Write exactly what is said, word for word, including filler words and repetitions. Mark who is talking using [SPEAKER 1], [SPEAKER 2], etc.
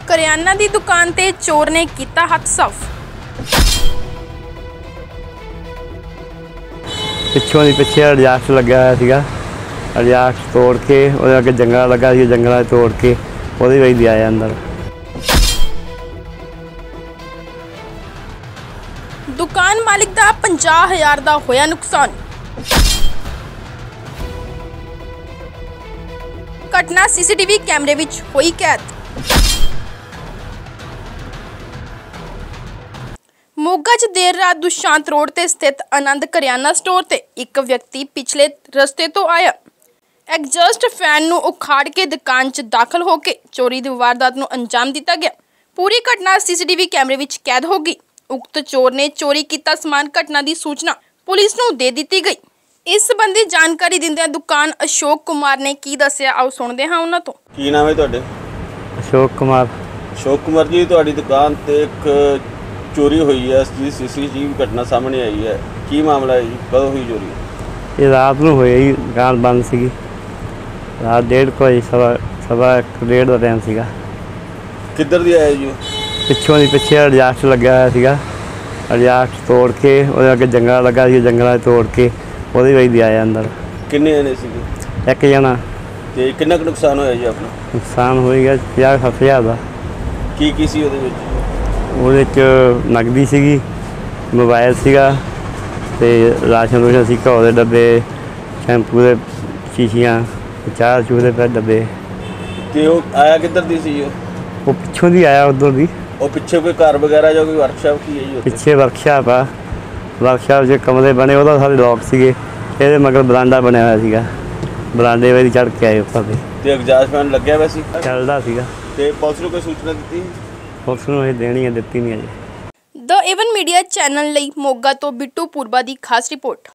[SPEAKER 1] करियाना दी दुकान ते चोर ने कीता हथ साफ।
[SPEAKER 2] पिछों दी पिछे एडजस्ट लग्या होया सीगा, एडजस्ट तोड़ के उहदे अगे जंगला लगा सी, जंगला तोड़ के उहदे विच आया अंदर।
[SPEAKER 1] दुकान मालिक दा पचास हजार दा होया नुकसान। घटना सीसीटीवी कैमरे विच होई कैद। मोगा च देर रात दुशांत रोड ते स्थित आनंद करियाना स्टोर ते एक व्यक्ति पिछले रस्ते तो आया, एग्जॉस्ट फैन नूं उखाड़ के दुकान च दाखिल होके चोरी दी वारदात नूं अंजाम दिता गया। पूरी घटना सीसीटीवी कैमरे विच कैद हो गई। उक्त चोर ने चोरी कीता समान घटना दी सूचना पुलिस नूं दे दित्ती गई। इस संबंधी जानकारी दिंदे दुकान अशोक कुमार ने की दस्सिया, आओ सुणदे हां उन्हां तों।
[SPEAKER 3] की नाम है तुहाडे?
[SPEAKER 2] अशोक कुमार।
[SPEAKER 3] अशोक कुमार जी, तुहाडी दुकान ते एक चोरी हुई है, इसकी सीसीटीवी घटना सामने आई है, की मामला है जी? कदों हुई चोरी?
[SPEAKER 2] ये रात नूं होई जी, दुकान बंद सीगी, रात डेढ़ को बजे, सवा सवा एक डेढ़ दा टाइम सीगा।
[SPEAKER 3] किधर दी आया जी?
[SPEAKER 2] पिछों दी पिछे एडजस्ट लग्या होया सीगा, एडजस्ट तोड़ के उहदे अगे जंगला लगा सी, जंगला तोड़ के उहदे विच आया अंदर।
[SPEAKER 3] किन्ने जने सीगे?
[SPEAKER 2] एक जना।
[SPEAKER 3] ते किन्ना कुछ नुकसान होया जी अपना?
[SPEAKER 2] नुकसान हो गया पचास सत्त हज़ार दा।
[SPEAKER 3] की की सी उहदे विच?
[SPEAKER 2] ਉਹਦੇ 'ਚ ਨਗਦੀ ਸੀਗੀ, ਮੋਬਾਈਲ ਸੀਗਾ ਤੇ ਰਾਸ਼ਨ ਰੂਸ਼ਨ ਸੀ, ਘਿਓ ਦੇ ਡੱਬੇ, ਸ਼ੈਂਪੂ ਦੇ ਸ਼ੀਸ਼ੀਆਂ, ਚਾਹ ਚੂਹ ਦੇ ਪੈ ਡੱਬੇ।
[SPEAKER 3] ਤੇ ਉਹ ਆਇਆ ਕਿੱਧਰ ਦੀ ਸੀ ਉਹ?
[SPEAKER 2] ਉਹ ਪਿੱਛੋਂ ਦੀ ਆਇਆ ਉੱਧਰ ਦੀ।
[SPEAKER 3] ਉਹ ਪਿੱਛੇ ਕੋਈ ਘਰ ਵਗੈਰਾ ਜਾਂ ਕੋਈ ਵਰਕਸ਼ਾਪ ਕੀ ਹੈ ਜੀ ਉੱਥੇ?
[SPEAKER 2] ਪਿੱਛੇ ਵਰਕਸ਼ਾਪ ਆ, ਵਰਕਸ਼ਾਪ 'ਚ ਕਮਰੇ ਬਣੇ, ਉਹਦਾ ਸਾਰੇ ਲੋਕ ਸੀਗੇ, ਇਹਦੇ ਮਗਰ ਬਰਾਂਡਾ ਬਣਿਆ ਹੋਇਆ ਸੀਗਾ, ਬਰਾਂਡੇ ਵਿੱਚ ਚੜ੍ਹ ਕੇ ਆਏ ਉੱਪਰ ਦੇ।
[SPEAKER 3] ਤੇ ਐਗਜ਼ਾਸਟ ਫੈਨ ਲੱਗਿਆ ਹੋਇਆ ਸੀ?
[SPEAKER 2] ਚੱਲਦਾ ਸੀਗਾ।
[SPEAKER 3] ਤੇ ਪੁਲਿਸ ਨੂੰ ਕੋਈ ਸੂਚਨਾ ਦਿੱਤੀ?
[SPEAKER 2] ਪੁਲਿਸ ਨੂੰ ਇਹ ਦੇਣੀ ਹੈ, ਦਿੱਤੀ ਨਹੀਂ ਅਜੇ।
[SPEAKER 1] ਦ ਏਵਨ ਮੀਡੀਆ ਚੈਨਲ ਲਈ ਮੋਗਾ ਤੋਂ ਬਿੱਟੂ ਪੂਰਬਾ ਦੀ ਖਾਸ ਰਿਪੋਰਟ।